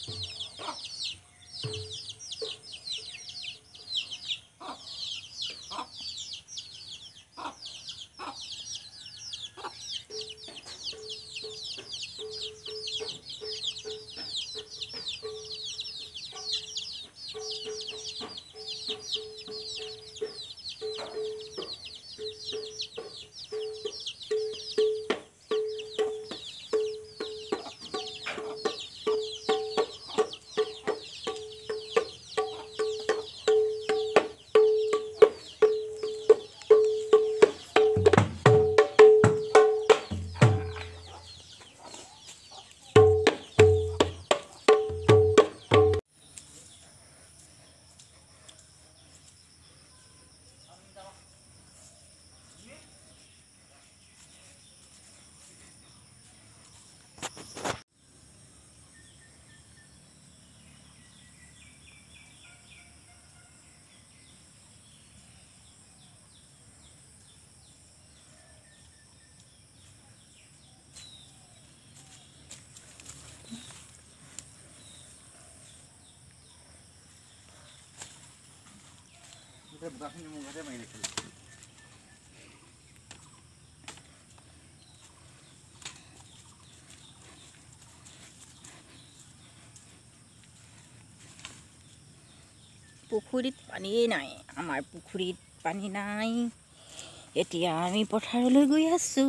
পুখুৰীত পানীয়ে নাই আমাৰ পুখুৰীত পানী নাই এতিয়া আমি পথাৰলৈ গৈ আছো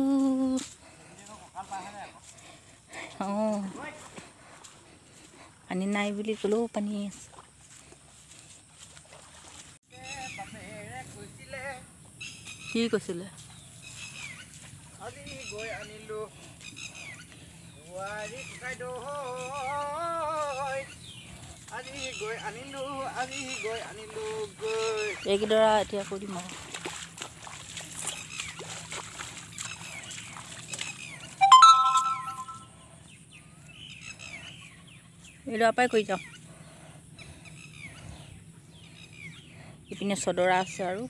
পানী নাই বুলি ক'লেও পানী আছে কি কৈছিলে আজি গৈ আনিলো বোৱাৰী ককাইদেউ আজি গৈ আনিলো গৈ এইকেইডৰা এতিয়া কৰি দিম আৰু এইডৰা পৰাই কৰি যাওঁ ইপিনে চদৰা আছে আৰু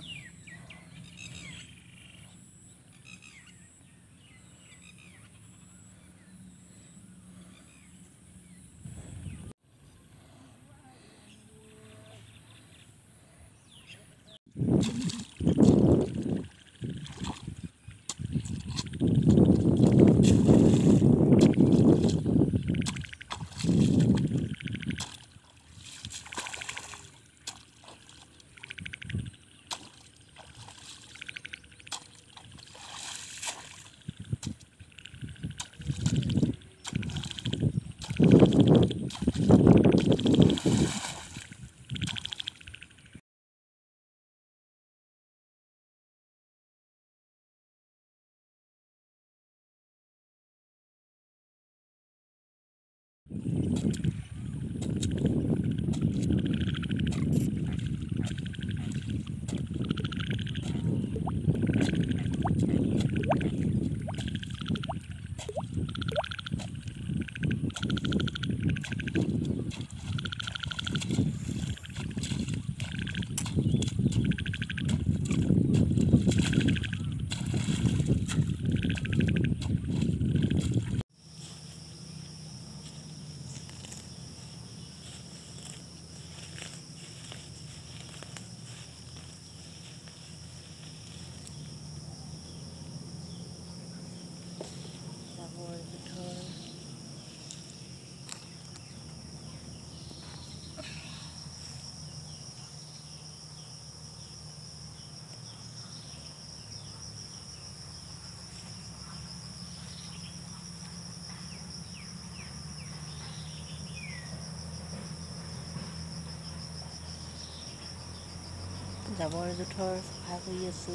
জাবৰ জোথৰ চাফা কৰি আছো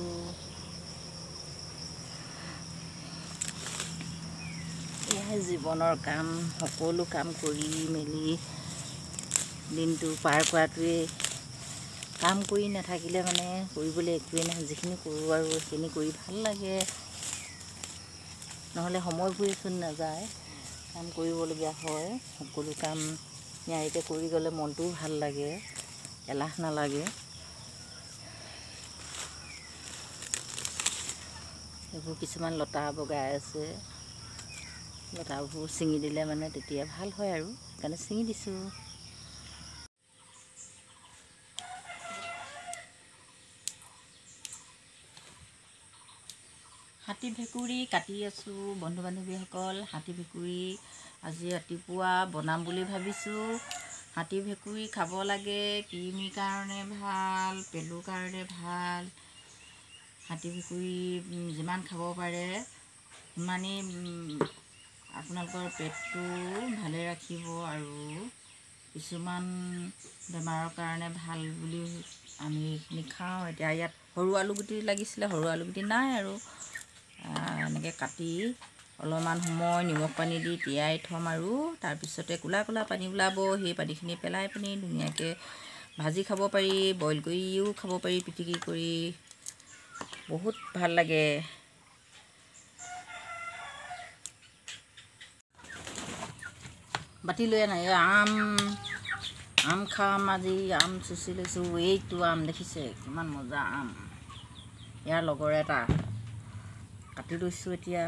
এয়াই জীৱনৰ কাম সকলো কাম কৰি মেলি দিনটো পাৰ কৰাটোৱে কাম কৰি নাথাকিলে মানে কৰিবলৈ একোৱেই নাই যিখিনি কৰোঁ আৰু সেইখিনি কৰি ভাল লাগে নহ'লে সময়বোৰেচোন নাযায় কাম কৰিবলগীয়া হয় সকলো কাম নিয়াৰিকৈ কৰি গ'লে মনটোও ভাল লাগে এলাহ নালাগে এইবোৰ কিছুমান লতা বগাই আছে লতাবোৰ ছিঙি দিলে মানে তেতিয়া ভাল হয় আৰু সেইকাৰণে ছিঙি দিছোঁ। হাতী ভেকুৰী কাটি আছোঁ বন্ধু বান্ধৱীসকল। হাতী ভেকুৰী আজি ৰাতিপুৱা বনাম বুলি ভাবিছোঁ। হাতী ভেকুৰী খাব লাগে, কৃমিৰ কাৰণে ভাল, পেলুৰ কাৰণে ভাল। হাতী ভেকুৰী যিমান খাব পাৰে সিমানেই আপোনালোকৰ পেটটো ভালে ৰাখিব আৰু কিছুমান বেমাৰৰ কাৰণে ভাল বুলি আমি এইখিনি খাওঁ। এতিয়া ইয়াত সৰু আলুগুটি লাগিছিলে, সৰু আলুগুটি নাই আৰু এনেকৈ কাটি অলপমান সময় নিমখ পানী দি তিয়াই থ'ম আৰু তাৰপিছতে ক'লা ক'লা পানী ওলাব। সেই পানীখিনি পেলাই পিনি ধুনীয়াকৈ ভাজি খাব পাৰি, বইল কৰিও খাব পাৰি, পিটিকি কৰি বহুত ভাল লাগে। বাতি লৈ আনা। আম খাম আজি। আম চুচি লৈছোঁ। এইটো আম দেখিছে কিমান মজা আম। ইয়াৰ লগৰ এটা কাটি লৈছোঁ এতিয়া।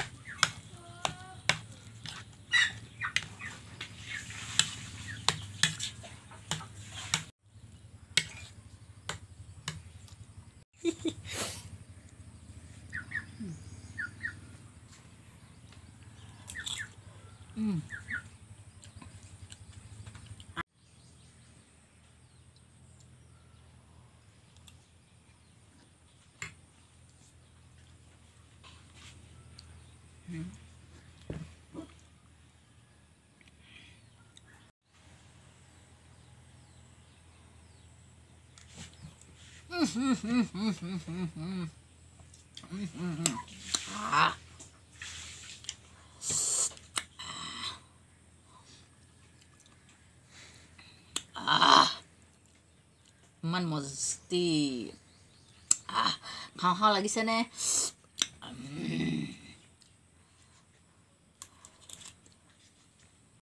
ইমান মস্তি খাওঁ খাওঁ লাগিছেনে?